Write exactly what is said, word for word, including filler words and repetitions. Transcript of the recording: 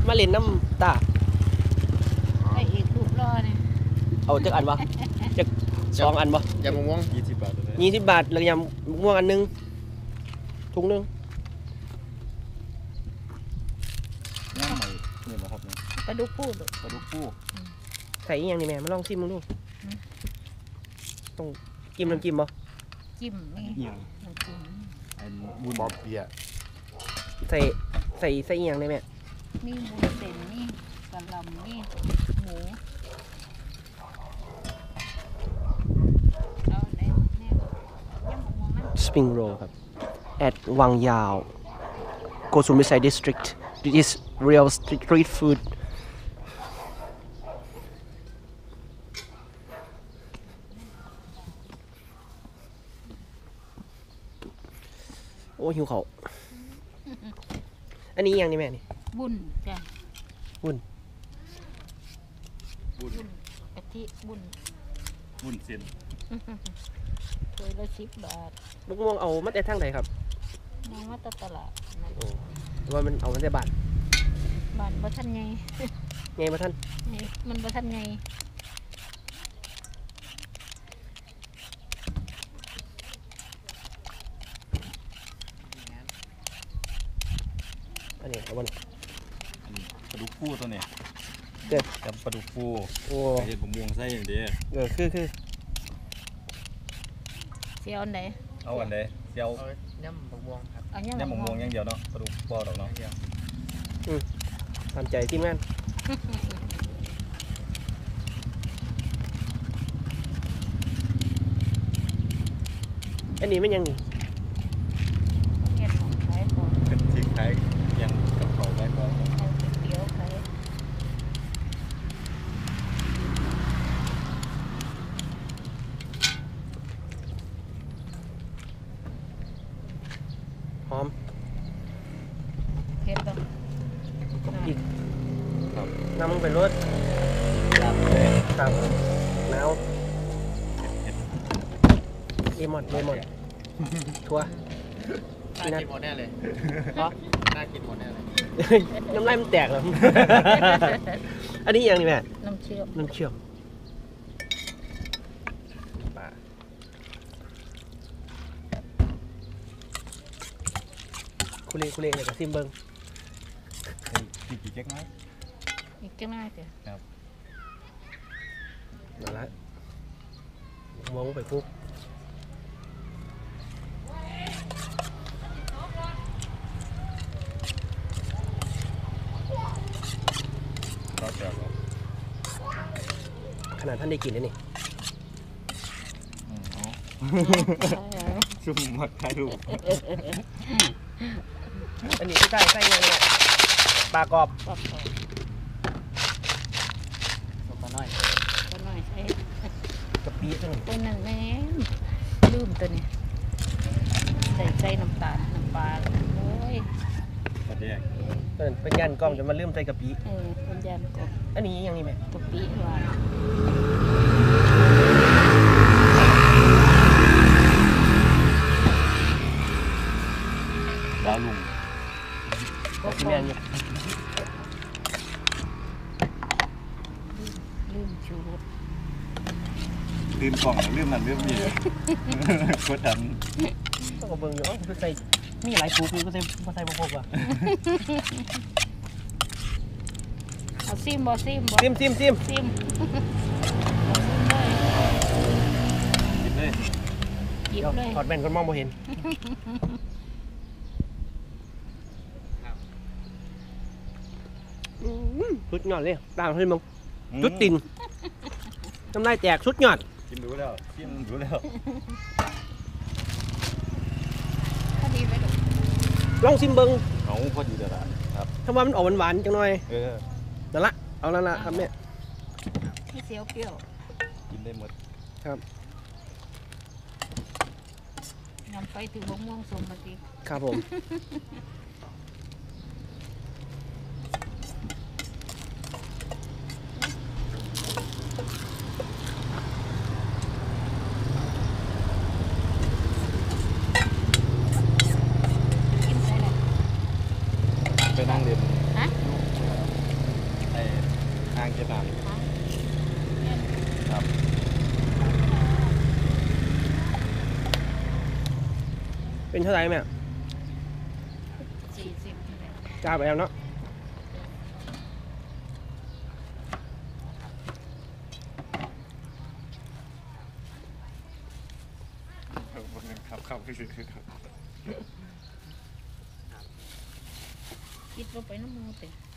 มาเล่นน้ำตาไอเอกรูปรอเนี่ยเอาจักอันวะจักสองอันวะยำมะม่วงยี่สิบบาทยี่สิบบาทแล้วยำม่วงอันนึงถุงนึงย่างใหม่เนี่ยนะครับเนี่ยปลาดุกปูดปลาดุกปูใส่อีกอย่างนี่แม่มาลองชิมมึงดูต้องจิ้มน้ำจิ้มบ่จิ้มนี่น้ำจิ้มไอ้บุญบอบเปียใส่ใส่ใส่อีกอย่างได้แม่มีหมูเส้นนี่กะหล่ำนี่หมูเอาไหนเนี่ยยำหมูมัน Spring roll ครับ at วังยาว go to Misai district this is real street foodโอ้หิวเขาอันนี้ยังนี่แม่นี่บุญจ้ะบุญบุญกะทิบุญบุญเส้นถ้วยละสิบบาทลูกม่วงเอามาแต่ทางไหนครับน้องมาตตลาดว่ามันเอามาแต่บ้านบ้านบ่ทันไงไงบ่ทันมันบ่ทันไงอันนี้เอาวันปลาดุกฟูตัวนี้เด็ดกับปลาดุกฟูโอ้เห็ดมะม่วงใส่อย่างเดียวเออคือคือเสียวอันไหนเอาอันไหนเสียวย่ำมะม่วงครับย่ำมะม่วงอย่างเดียวเนาะปลาดุกปอดอกเนาะอืมทำใจทีมงานอันนี้มันยังนี่เห็ดของไทยก่อนเป็นสิ่งไทยยังกับเขาไว้ก่อนเอาเตี๋ยวไทยหอมเห็ดบ้างอีกน้ำมันเป็นรสครับเลยครับน้าวเลมอนเลมอนชัวน่ากินหมดแน่เลยเพราะน่ากินหมดแน่เลยน้ำลายมันแตกแล้วอันนี้ยังนี่แม่น้ำเชื่อมน้ำเชื่อมคุเล่คุเล่เลยกับซิมเบิ้งกี่กี่เจ๊กไหมอีกจังน่าจ้ะครับนั่นละวงไปปุ๊บขนาดท่านได้กินเลยนี่ชุ่มหมักไข่ลูกอันนี้ใส่ใส่ยังไงปลากรอบปลากรอบปลาน้อยปลาน้อยใช่กะปิตัวนึงตัวนั้นแม่ลืมตัวนี้ใส่ใส่น้ำตาลน้ำปลาโอ้ยเป็นยันกล้องจะมาลืมใส่กะปิเออเป็นยันกล้องอันนี้ยังนี่ไหมกะปิหวานดาวลุงก็ที่แม่เนี่ยลืมชูรสลืมกล่องลืมนั่นลืมนี่กดดันต้องกับเบิ้งอยู่อ๋อใส่มีหลายปูปูก็ใส่ก็ใส่บะพกว่ะเอาซิมบอซิมบอซิมซิมซิมซิมหยิบเลยหยิบเลยถอดแว่นคนมองไม่เห็นชุดยอดเลยตามให้มึงชุดตินน้ำลายแตกชุดยอดกินดูแล้วกินดูแล้วพอดีไปดูลองซิมเบิ้งเอาพอดีแต่ละครับถ้าว่ามันออกหวานๆจังหน่อยเออนั่นละเอาแล้วละครับเนี่ยให้เสียวเปรี้ยวกินได้หมดครับนำไปถึงมะม่วงสมบัติครับผมไปนั่งเรียนฮะไอ้อ่างเก็บน้ำครับเป็นเท่าไหร่แม่สี่สิบนี่แหละจ้าไปแล้วเนาะครับครับพี่สิครับคิดลงไปน้ำมูเต็